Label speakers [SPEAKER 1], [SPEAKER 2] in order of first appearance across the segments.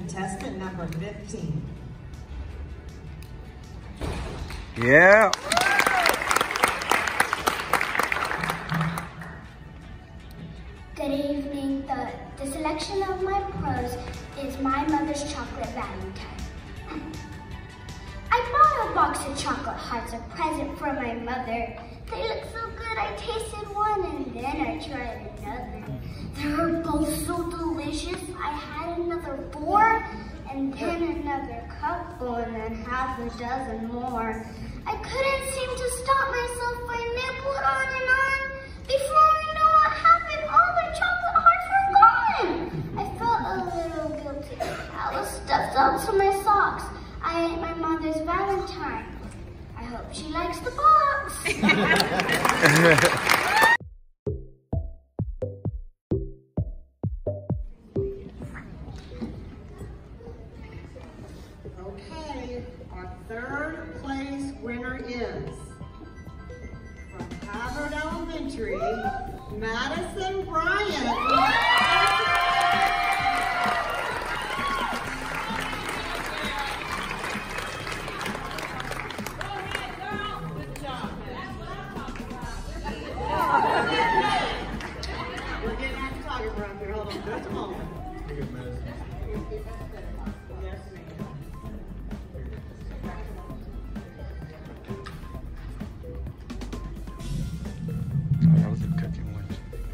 [SPEAKER 1] contestant number 15.
[SPEAKER 2] Yeah.
[SPEAKER 3] Good evening. The selection of my prose is My Mother's Chocolate Valentine. I bought a box of chocolate hearts, a present for my mother. They look so good, I tasted one and then I tried another. They were both so delicious, I had another 4 and then another couple and then half a dozen more. I couldn't seem to stop myself, I nibbled on and on. Before I knew what happened, all the chocolate hearts were gone. I felt a little guilty. Alice stuffed onto my socks. I ate my mother's Valentine. I hope she likes the box.
[SPEAKER 1] Okay, our third place winner is from Havard Elementary, Madison Bryant. We're getting our photographer up here. Hold on just a moment. Yes, ma'am.
[SPEAKER 2] Oh, that was a cooking one.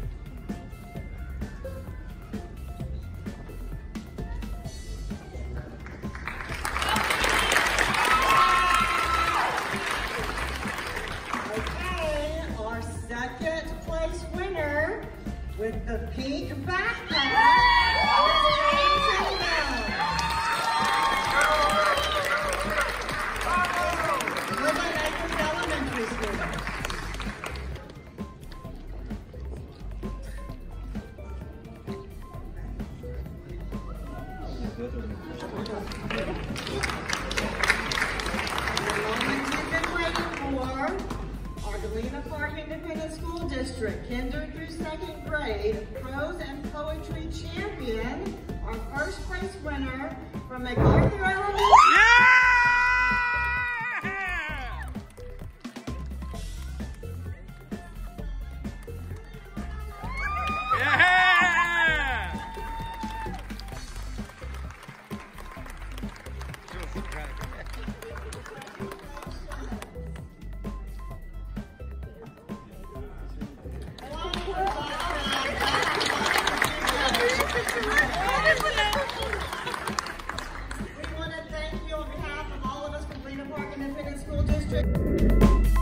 [SPEAKER 1] Okay, our second place winner with the pink backpack is James Woodland Acres Elementary School. Galena Park Independent School District, kinder through 2nd grade, prose and poetry champion, our first place winner from MacArthur Elementary. We want to thank you on behalf of all of us from Galena Park Independent School District.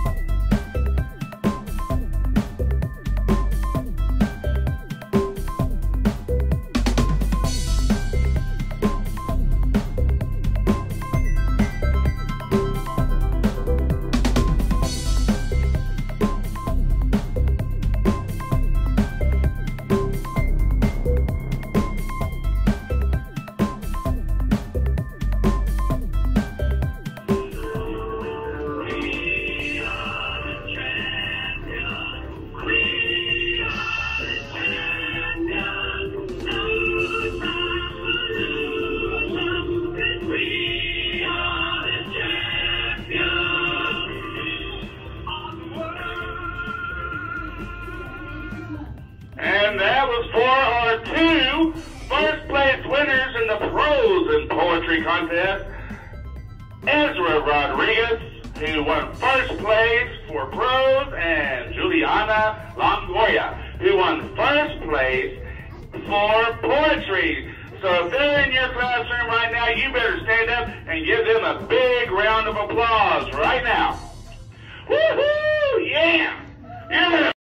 [SPEAKER 4] And that was for our 2 first place winners in the prose and poetry contest. Ezra Rodriguez, who won first place for prose, and Juliana Longoria, who won first place for poetry. So if they're in your classroom right now, you better stand up and give them a big round of applause right now. Woohoo! Yeah! You're